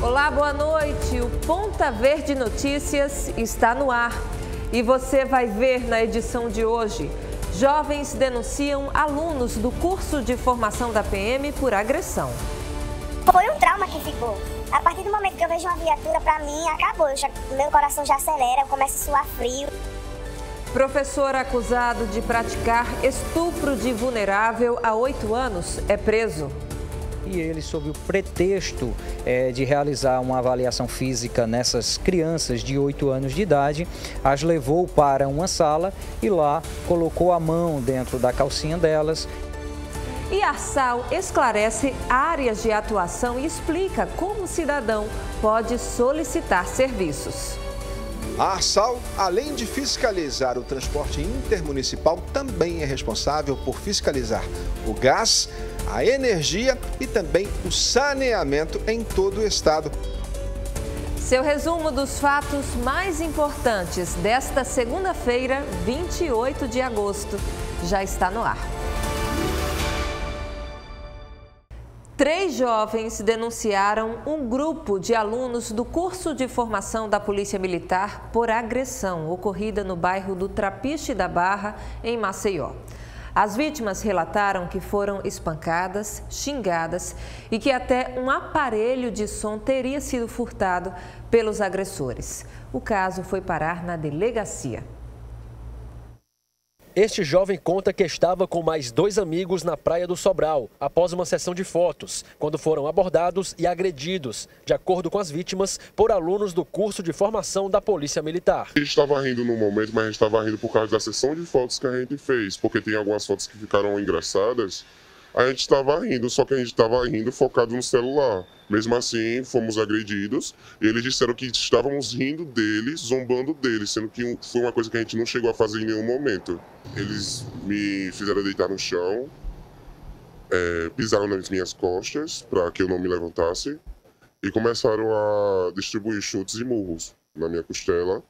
Olá, boa noite. O Ponta Verde Notícias está no ar. E você vai ver na edição de hoje: jovens denunciam alunos do curso de formação da PM por agressão. Foi um trauma que ficou. A partir do momento que eu vejo uma viatura, pra mim, acabou. Meu coração já acelera, eu começo a suar frio. Professor acusado de praticar estupro de vulnerável há 8 anos é preso. E ele, sob o pretexto de realizar uma avaliação física nessas crianças de 8 anos de idade, as levou para uma sala e lá colocou a mão dentro da calcinha delas. E Arsal esclarece áreas de atuação e explica como o cidadão pode solicitar serviços. A Arsal, além de fiscalizar o transporte intermunicipal, também é responsável por fiscalizar o gás, a energia e também o saneamento em todo o estado. Seu resumo dos fatos mais importantes desta segunda-feira, 28 de agosto, já está no ar. 3 jovens denunciaram um grupo de alunos do curso de formação da Polícia Militar por agressão ocorrida no bairro do Trapiche da Barra, em Maceió. As vítimas relataram que foram espancadas, xingadas e que até um aparelho de som teria sido furtado pelos agressores. O caso foi parar na delegacia. Este jovem conta que estava com mais 2 amigos na Praia do Sobral, após uma sessão de fotos, quando foram abordados e agredidos, de acordo com as vítimas, por alunos do curso de formação da Polícia Militar. A gente estava rindo no momento, mas a gente estava rindo por causa da sessão de fotos que a gente fez, porque tem algumas fotos que ficaram engraçadas. A gente estava rindo, só que a gente estava rindo focado no celular. Mesmo assim, fomos agredidos e eles disseram que estávamos rindo deles, zombando deles, sendo que foi uma coisa que a gente não chegou a fazer em nenhum momento. Eles me fizeram deitar no chão, pisaram nas minhas costas para que eu não me levantasse e começaram a distribuir chutes e murros na minha costela,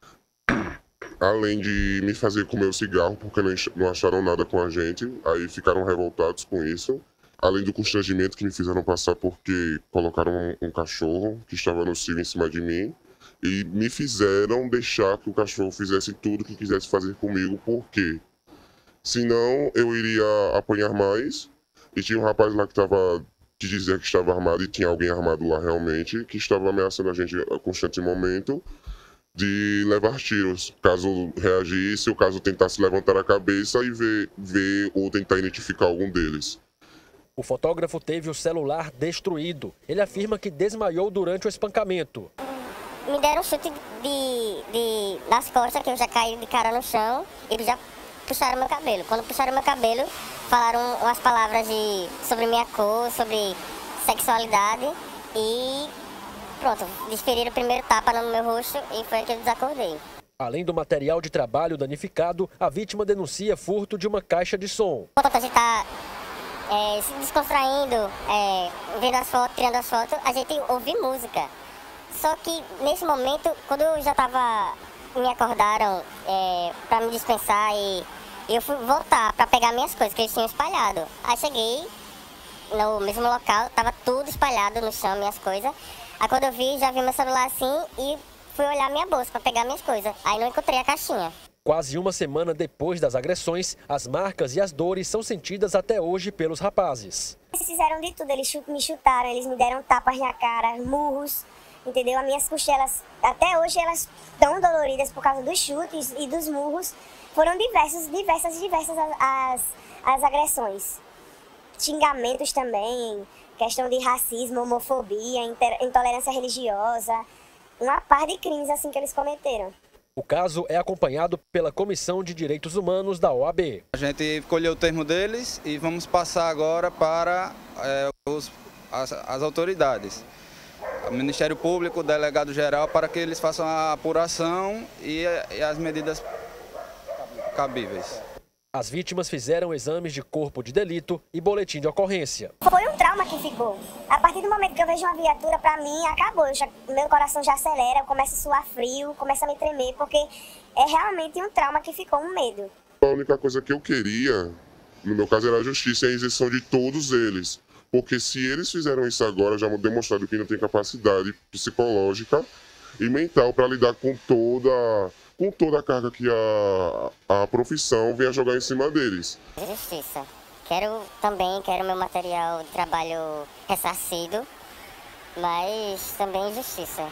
além de me fazer comer o cigarro porque não acharam nada com a gente, aí ficaram revoltados com isso. Além do constrangimento que me fizeram passar porque colocaram um cachorro que estava no cio em cima de mim e me fizeram deixar que o cachorro fizesse tudo que quisesse fazer comigo, porque senão eu iria apanhar mais. E tinha um rapaz lá que dizia que estava armado, e tinha alguém armado lá realmente, que estava ameaçando a gente a constante momento de levar tiros, caso reagisse ou caso tentasse levantar a cabeça e ver ou tentar identificar algum deles. O fotógrafo teve o celular destruído. Ele afirma que desmaiou durante o espancamento. Me deram um chute nas costas, que eu já caí de cara no chão, e já puxaram meu cabelo. Quando puxaram meu cabelo, falaram umas palavras sobre minha cor, sobre sexualidade e pronto, desferiram o primeiro tapa no meu rosto e foi aí que eu desacordei. Além do material de trabalho danificado, a vítima denuncia furto de uma caixa de som. Enquanto a gente está se descontraindo, vendo as fotos, tirando as fotos, a gente ouve música. Só que nesse momento, quando eu já me acordaram para me dispensar e eu fui voltar para pegar minhas coisas que eles tinham espalhado. Aí cheguei no mesmo local, tava tudo espalhado no chão, minhas coisas. Aí quando eu vi, já vi meu celular assim e fui olhar minha bolsa para pegar minhas coisas. Aí não encontrei a caixinha. Quase uma semana depois das agressões, as marcas e as dores são sentidas até hoje pelos rapazes. Eles fizeram de tudo, eles me chutaram, eles me deram tapas na cara, murros, entendeu? As minhas costelas, até hoje elas estão doloridas por causa dos chutes e dos murros. Foram diversas as agressões. Xingamentos também, questão de racismo, homofobia, intolerância religiosa, uma par de crimes assim que eles cometeram. O caso é acompanhado pela Comissão de Direitos Humanos da OAB. A gente colheu o termo deles e vamos passar agora para as autoridades. O Ministério Público, o Delegado Geral, para que eles façam a apuração e as medidas cabíveis. As vítimas fizeram exames de corpo de delito e boletim de ocorrência. Foi um trauma que ficou. A partir do momento que eu vejo uma viatura, pra mim, acabou. Meu coração já acelera, eu começo a suar frio, começo a me tremer, porque é realmente um trauma que ficou, um medo. A única coisa que eu queria, no meu caso, era a justiça e a isenção de todos eles. Porque se eles fizeram isso agora, já demonstraram que não tem capacidade psicológica e mental para lidar com toda a carga que a profissão vem a jogar em cima deles. Justiça. Quero meu material de trabalho ressarcido, mas também justiça.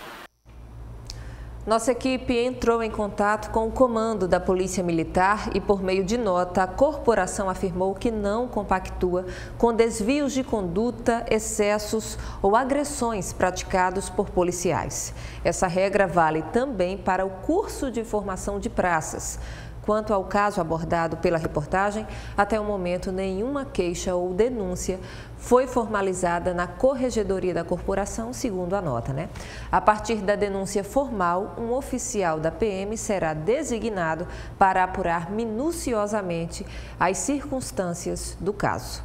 Nossa equipe entrou em contato com o comando da Polícia Militar e, por meio de nota, a corporação afirmou que não compactua com desvios de conduta, excessos ou agressões praticados por policiais. Essa regra vale também para o curso de formação de praças. Quanto ao caso abordado pela reportagem, até o momento nenhuma queixa ou denúncia foi formalizada na corregedoria da corporação, segundo a nota, né? A partir da denúncia formal, um oficial da PM será designado para apurar minuciosamente as circunstâncias do caso.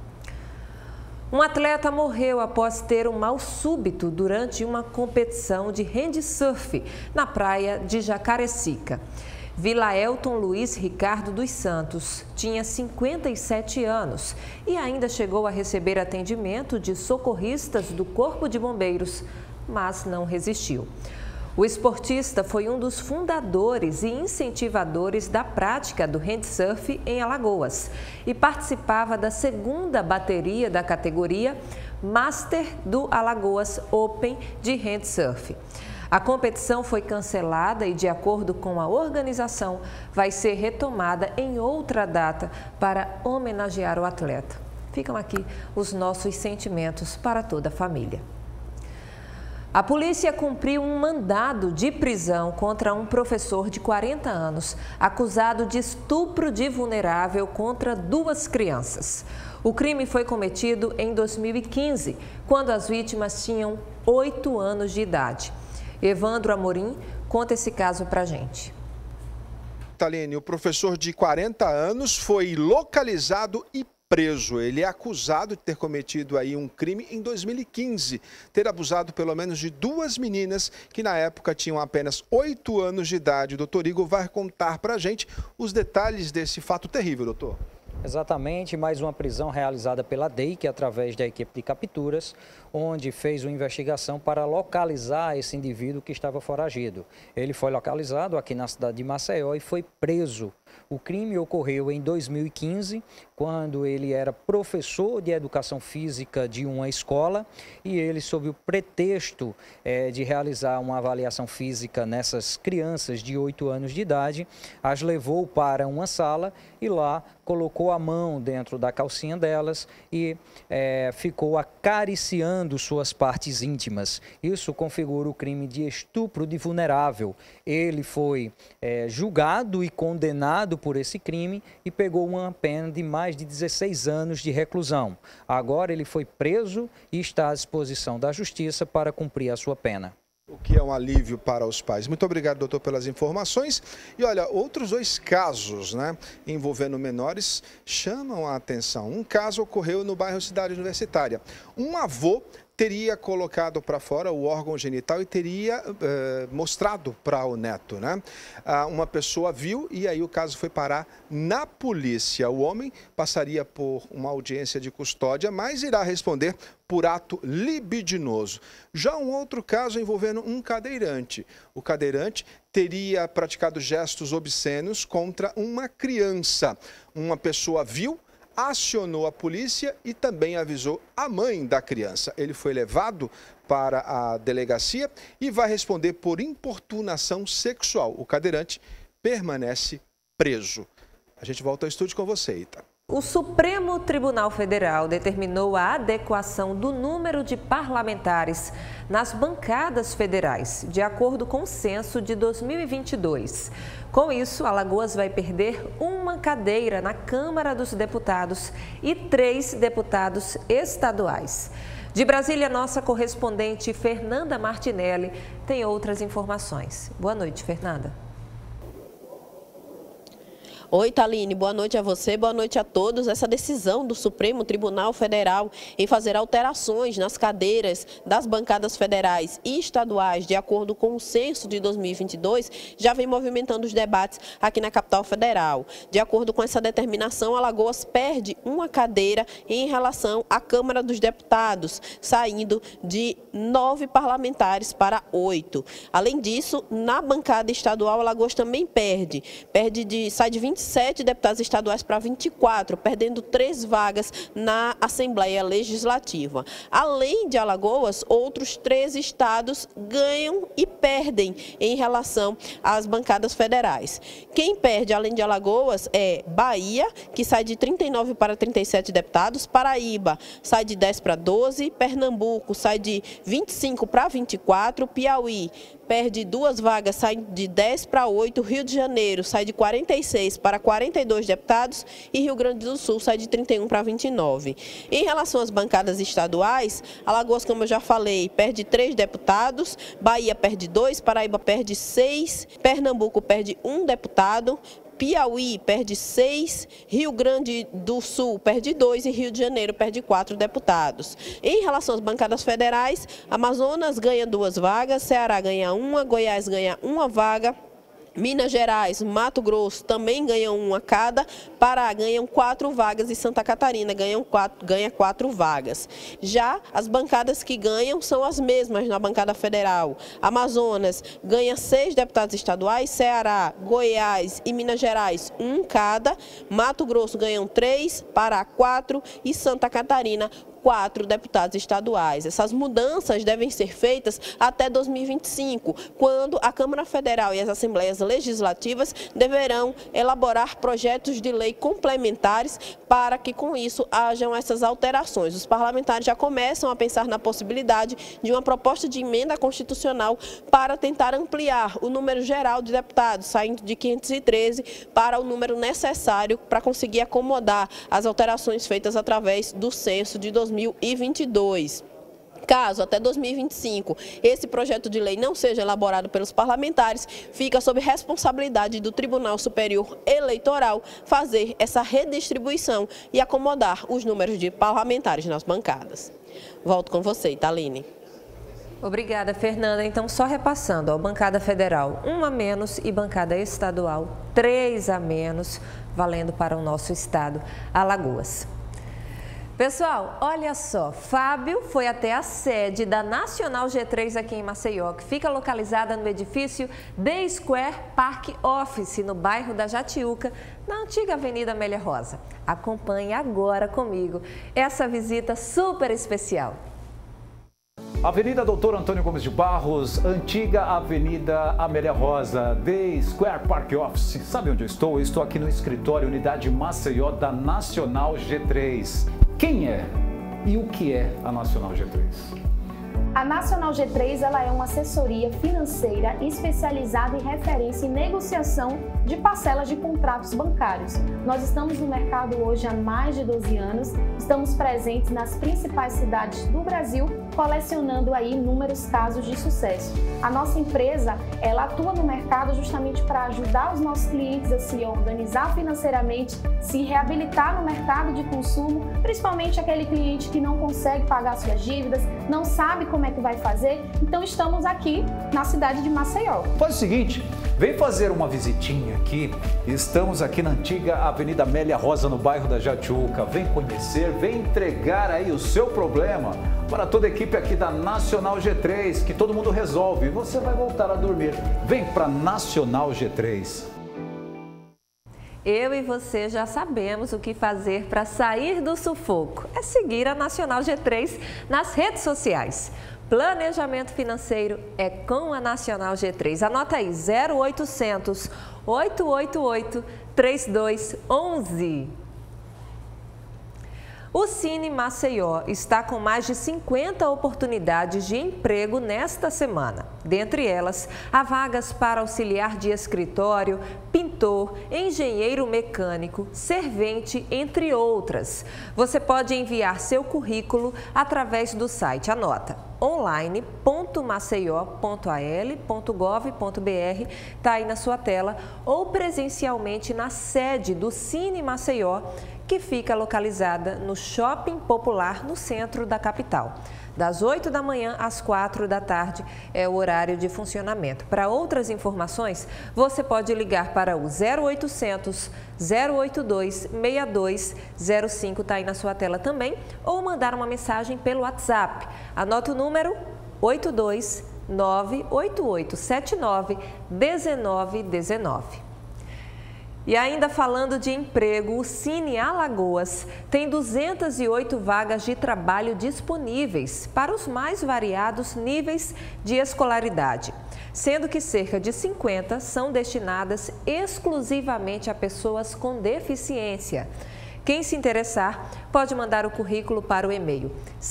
Um atleta morreu após ter um mal súbito durante uma competição de handsurf na praia de Jacarecica. Vilaelton Luiz Ricardo dos Santos tinha 57 anos e ainda chegou a receber atendimento de socorristas do Corpo de Bombeiros, mas não resistiu. O esportista foi um dos fundadores e incentivadores da prática do handsurf em Alagoas e participava da segunda bateria da categoria Master do Alagoas Open de handsurf. A competição foi cancelada e, de acordo com a organização, vai ser retomada em outra data para homenagear o atleta. Ficam aqui os nossos sentimentos para toda a família. A polícia cumpriu um mandado de prisão contra um professor de 40 anos, acusado de estupro de vulnerável contra 2 crianças. O crime foi cometido em 2015, quando as vítimas tinham 8 anos de idade. Evandro Amorim conta esse caso pra gente. Taline, o professor de 40 anos foi localizado e preso. Ele é acusado de ter cometido aí um crime em 2015, ter abusado pelo menos de 2 meninas que na época tinham apenas 8 anos de idade. O doutor Igor vai contar pra gente os detalhes desse fato terrível, doutor. Exatamente, mais uma prisão realizada pela DEIC através da equipe de capturas, onde fez uma investigação para localizar esse indivíduo que estava foragido. Ele foi localizado aqui na cidade de Maceió e foi preso. O crime ocorreu em 2015, quando ele era professor de educação física de uma escola e ele, sob o pretexto de realizar uma avaliação física nessas crianças de 8 anos de idade, as levou para uma sala e lá colocou a mão dentro da calcinha delas e ficou acariciando suas partes íntimas. Isso configura o crime de estupro de vulnerável. Ele foi julgado e condenado por esse crime e pegou uma pena de mais de 16 anos de reclusão. Agora ele foi preso e está à disposição da justiça para cumprir a sua pena. O que é um alívio para os pais. Muito obrigado, doutor, pelas informações. E olha, outros 2 casos, envolvendo menores, chamam a atenção. Um caso ocorreu no bairro Cidade Universitária. Um avô teria colocado para fora o órgão genital e teria mostrado para o neto, Uma pessoa viu e aí o caso foi parar na polícia. O homem passaria por uma audiência de custódia, mas irá responder por ato libidinoso. Já um outro caso envolvendo um cadeirante. O cadeirante teria praticado gestos obscenos contra uma criança. Uma pessoa viu, acionou a polícia e também avisou a mãe da criança. Ele foi levado para a delegacia e vai responder por importunação sexual. O cadeirante permanece preso. A gente volta ao estúdio com você, Ita. O Supremo Tribunal Federal determinou a adequação do número de parlamentares nas bancadas federais, de acordo com o censo de 2022. Com isso, Alagoas vai perder uma cadeira na Câmara dos Deputados e 3 deputados estaduais. De Brasília, nossa correspondente Fernanda Martinelli tem outras informações. Boa noite, Fernanda. Oi, Thaline, boa noite a você, boa noite a todos. Essa decisão do Supremo Tribunal Federal em fazer alterações nas cadeiras das bancadas federais e estaduais, de acordo com o censo de 2022, já vem movimentando os debates aqui na capital federal. De acordo com essa determinação, Alagoas perde uma cadeira em relação à Câmara dos Deputados, saindo de 9 parlamentares para 8. Além disso, na bancada estadual, Alagoas também sai de 27 deputados estaduais para 24, perdendo 3 vagas na Assembleia Legislativa. Além de Alagoas, outros 3 estados ganham e perdem em relação às bancadas federais. Quem perde, além de Alagoas, é Bahia, que sai de 39 para 37 deputados, Paraíba sai de 10 para 12, Pernambuco sai de 25 para 24, Piauí perde 2 vagas, sai de 10 para 8, Rio de Janeiro sai de 46 para 42 deputados e Rio Grande do Sul sai de 31 para 29. Em relação às bancadas estaduais, Alagoas, como eu já falei, perde 3 deputados, Bahia perde 2, Paraíba perde 6, Pernambuco perde 1 deputado, Piauí perde 6, Rio Grande do Sul perde 2 e Rio de Janeiro perde 4 deputados. Em relação às bancadas federais, Amazonas ganha 2 vagas, Ceará ganha 1, Goiás ganha 1 vaga, Minas Gerais, Mato Grosso também ganham 1 cada, Pará ganham 4 vagas e Santa Catarina ganha 4 vagas. Já as bancadas que ganham são as mesmas na bancada federal. Amazonas ganha 6 deputados estaduais, Ceará, Goiás e Minas Gerais 1 cada, Mato Grosso ganham 3, Pará 4 e Santa Catarina 4 deputados estaduais. Essas mudanças devem ser feitas até 2025, quando a Câmara Federal e as Assembleias Legislativas deverão elaborar projetos de lei complementares para que com isso hajam essas alterações. Os parlamentares já começam a pensar na possibilidade de uma proposta de emenda constitucional para tentar ampliar o número geral de deputados, saindo de 513 para o número necessário para conseguir acomodar as alterações feitas através do censo de 2022. Caso até 2025 esse projeto de lei não seja elaborado pelos parlamentares, fica sob responsabilidade do Tribunal Superior Eleitoral fazer essa redistribuição e acomodar os números de parlamentares nas bancadas. Volto com você, Thaline. Obrigada, Fernanda. Então, só repassando, ó, bancada federal 1 a menos e bancada estadual 3 a menos, valendo para o nosso estado, Alagoas. Pessoal, olha só, Fábio foi até a sede da Nacional G3 aqui em Maceió, que fica localizada no edifício The Square Park Office, no bairro da Jatiuca, na antiga Avenida Amélia Rosa. Acompanhe agora comigo essa visita super especial. Avenida Doutor Antônio Gomes de Barros, antiga Avenida Amélia Rosa, The Square Park Office. Sabe onde eu estou? Eu estou aqui no escritório Unidade Maceió da Nacional G3. Quem é e o que é a Nacional G3? A Nacional G3 ela é uma assessoria financeira especializada em referência e negociação de parcelas de contratos bancários. Nós estamos no mercado hoje há mais de 12 anos, estamos presentes nas principais cidades do Brasil, colecionando aí inúmeros casos de sucesso. A nossa empresa, ela atua no mercado justamente para ajudar os nossos clientes a se organizar financeiramente, se reabilitar no mercado de consumo, principalmente aquele cliente que não consegue pagar suas dívidas, não sabe como é que vai fazer. Então estamos aqui na cidade de Maceió. Faz o seguinte, vem fazer uma visitinha aqui. Estamos aqui na antiga Avenida Amélia Rosa, no bairro da Jatiuca. Vem conhecer, vem entregar aí o seu problema para toda a equipe aqui da Nacional G3, que todo mundo resolve e você vai voltar a dormir. Vem para Nacional G3. Eu e você já sabemos o que fazer para sair do sufoco. É seguir a Nacional G3 nas redes sociais. Planejamento financeiro é com a Nacional G3. Anota aí, 0800 888 3211. O Cine Maceió está com mais de 50 oportunidades de emprego nesta semana. Dentre elas, há vagas para auxiliar de escritório, pintor, engenheiro mecânico, servente, entre outras. Você pode enviar seu currículo através do site, anota, online.maceió.al.gov.br, está aí na sua tela, ou presencialmente na sede do Cine Maceió, que fica localizada no Shopping Popular, no centro da capital. Das 8 da manhã às 4 da tarde é o horário de funcionamento. Para outras informações, você pode ligar para o 0800 082 6205, está aí na sua tela também, ou mandar uma mensagem pelo WhatsApp. Anota o número 82988791919. E ainda falando de emprego, o Cine Alagoas tem 208 vagas de trabalho disponíveis para os mais variados níveis de escolaridade, sendo que cerca de 50 são destinadas exclusivamente a pessoas com deficiência. Quem se interessar pode mandar o currículo para o e-mail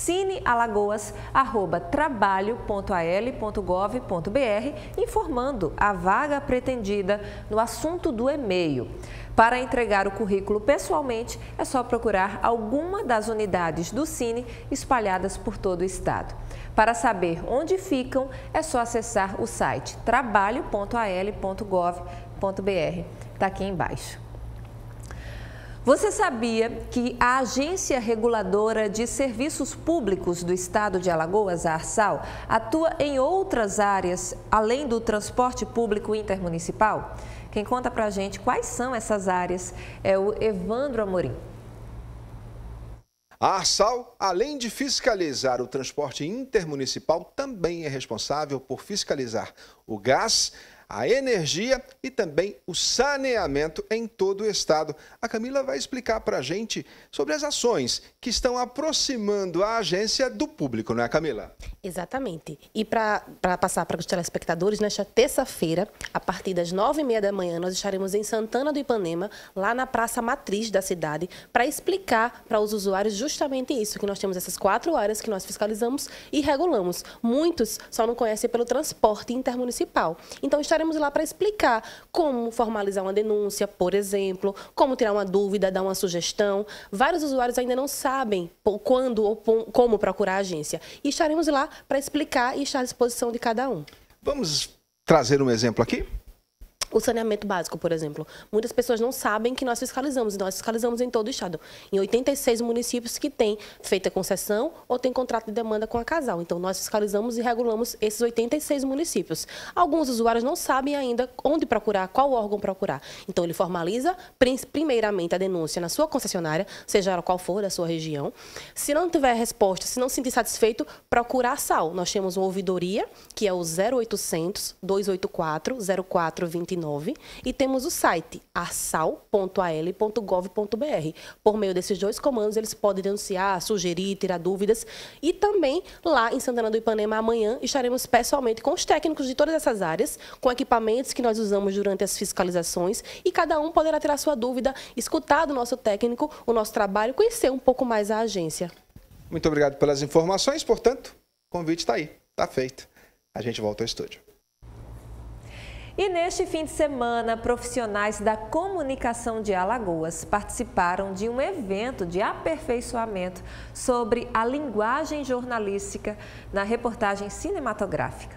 cinealagoas@trabalho.al.gov.br, informando a vaga pretendida no assunto do e-mail. Para entregar o currículo pessoalmente, é só procurar alguma das unidades do Cine espalhadas por todo o estado. Para saber onde ficam, é só acessar o site trabalho.al.gov.br. Está aqui embaixo. Você sabia que a Agência Reguladora de Serviços Públicos do Estado de Alagoas, a ARSAL, atua em outras áreas além do transporte público intermunicipal? Quem conta pra gente quais são essas áreas é o Evandro Amorim. A ARSAL, além de fiscalizar o transporte intermunicipal, também é responsável por fiscalizar o gás, a energia e também o saneamento em todo o estado. A Camila vai explicar para a gente sobre as ações que estão aproximando a agência do público, não é, Camila? Exatamente. E para passar para os telespectadores, nesta terça-feira, a partir das 9h30 da manhã, nós estaremos em Santana do Ipanema, lá na Praça Matriz da cidade, para explicar para os usuários justamente isso, que nós temos essas 4 áreas que nós fiscalizamos e regulamos. Muitos só não conhecem pelo transporte intermunicipal. Então, estaremos lá para explicar como formalizar uma denúncia, por exemplo, como tirar uma dúvida, dar uma sugestão. Vários usuários ainda não sabem quando ou como procurar a agência. E estaremos lá para explicar e estar à disposição de cada um. Vamos trazer um exemplo aqui? O saneamento básico, por exemplo. Muitas pessoas não sabem que nós fiscalizamos, e nós fiscalizamos em todo o estado. Em 86 municípios que têm feita concessão ou têm contrato de demanda com a Casal. Então, nós fiscalizamos e regulamos esses 86 municípios. Alguns usuários não sabem ainda onde procurar, qual órgão procurar. Então, ele formaliza, primeiramente, a denúncia na sua concessionária, seja ela qual for da sua região. Se não tiver resposta, se não se sentir satisfeito, procura a SAL. Nós temos uma ouvidoria, que é o 0800 284 0429. E temos o site arsal.al.gov.br. Por meio desses 2 comandos, eles podem denunciar, sugerir, tirar dúvidas. E também, lá em Santana do Ipanema, amanhã, estaremos pessoalmente com os técnicos de todas essas áreas, com equipamentos que nós usamos durante as fiscalizações, e cada um poderá tirar sua dúvida, escutar do nosso técnico o nosso trabalho, conhecer um pouco mais a agência. Muito obrigado pelas informações, portanto, o convite está aí, está feito. A gente volta ao estúdio. E neste fim de semana, profissionais da comunicação de Alagoas participaram de um evento de aperfeiçoamento sobre a linguagem jornalística na reportagem cinematográfica.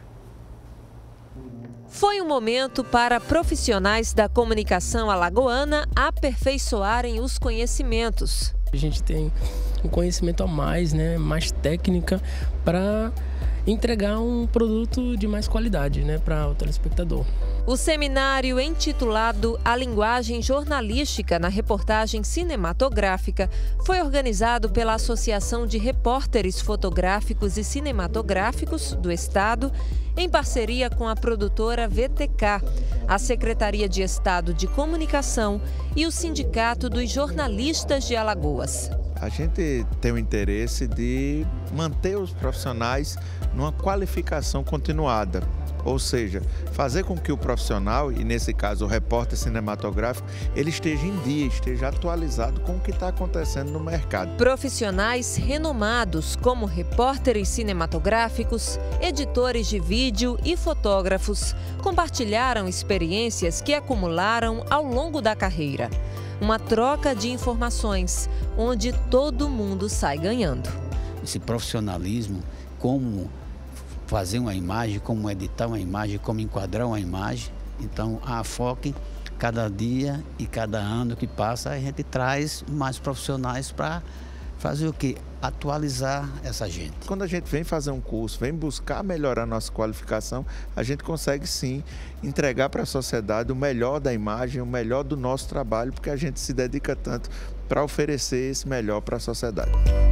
Foi um momento para profissionais da comunicação alagoana aperfeiçoarem os conhecimentos. A gente tem um conhecimento a mais, mais técnica para entregar um produto de mais qualidade, para o telespectador. O seminário intitulado A Linguagem Jornalística na Reportagem Cinematográfica foi organizado pela Associação de Repórteres Fotográficos e Cinematográficos do Estado, em parceria com a produtora VTK, a Secretaria de Estado de Comunicação e o Sindicato dos Jornalistas de Alagoas. A gente tem o interesse de manter os profissionais numa qualificação continuada. Ou seja, fazer com que o profissional, e nesse caso o repórter cinematográfico, ele esteja em dia, esteja atualizado com o que está acontecendo no mercado. Profissionais renomados como repórteres cinematográficos, editores de vídeo e fotógrafos compartilharam experiências que acumularam ao longo da carreira. Uma troca de informações onde todo mundo sai ganhando. Esse profissionalismo, como fazer uma imagem, como editar uma imagem, como enquadrar uma imagem. Então, a AFOC, cada dia e cada ano que passa, a gente traz mais profissionais para fazer o quê? Atualizar essa gente. Quando a gente vem fazer um curso, vem buscar melhorar nossa qualificação, a gente consegue sim entregar para a sociedade o melhor da imagem, o melhor do nosso trabalho, porque a gente se dedica tanto para oferecer esse melhor para a sociedade.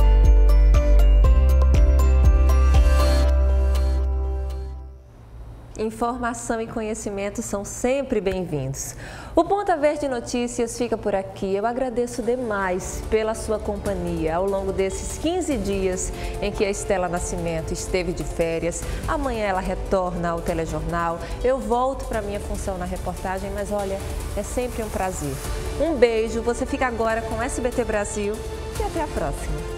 Informação e conhecimento são sempre bem-vindos. O Ponta Verde Notícias fica por aqui. Eu agradeço demais pela sua companhia ao longo desses 15 dias em que a Estela Nascimento esteve de férias. Amanhã ela retorna ao telejornal. Eu volto para a minha função na reportagem, mas olha, é sempre um prazer. Um beijo, você fica agora com SBT Brasil e até a próxima.